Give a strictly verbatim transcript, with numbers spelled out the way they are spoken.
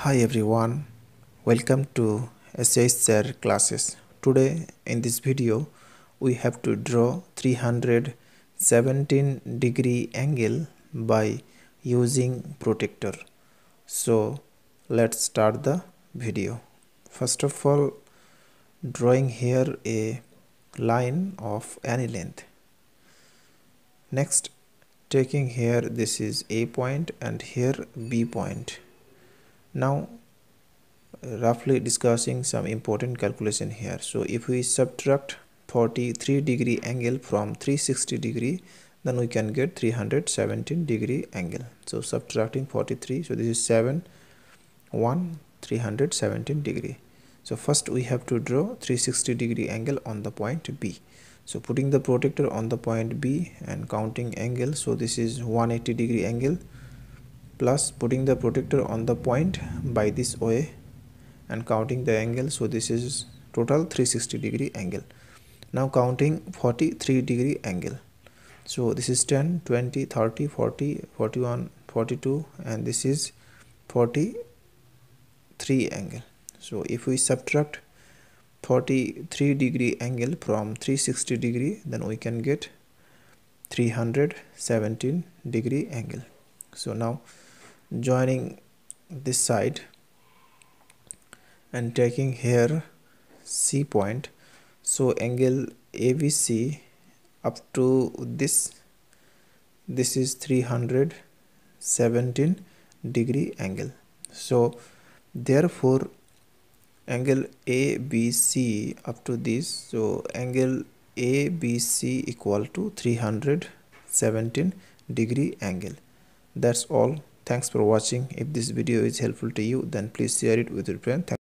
Hi everyone, welcome to shsirclasses. Today in this video we have to draw three hundred seventeen degree angle by using protractor. So let's start the video. First of all, drawing here a line of any length. Next, taking here this is A point and here B point. Now roughly discussing some important calculation here. So if we subtract forty-three degree angle from three hundred sixty degree, then we can get three hundred seventeen degree angle. So subtracting forty-three, so this is seven one three hundred seventeen degree. So first we have to draw three hundred sixty degree angle on the point B. So putting the protractor on the point B and counting angle, so this is one hundred eighty degree angle, plus putting the protractor on the point by this way and counting the angle, so this is total three hundred sixty degree angle. Now counting forty-three degree angle, so this is ten twenty thirty forty forty-one forty-two and this is forty-three angle. So if we subtract forty-three degree angle from three hundred sixty degree, then we can get three hundred seventeen degree angle. So now joining this side and taking here C point, so angle A B C up to this this is three hundred seventeen degree angle. So therefore angle A B C up to this, so angle A B C equal to three hundred seventeen degree angle. That's all. Thanks for watching. If this video is helpful to you, then please share it with your friends.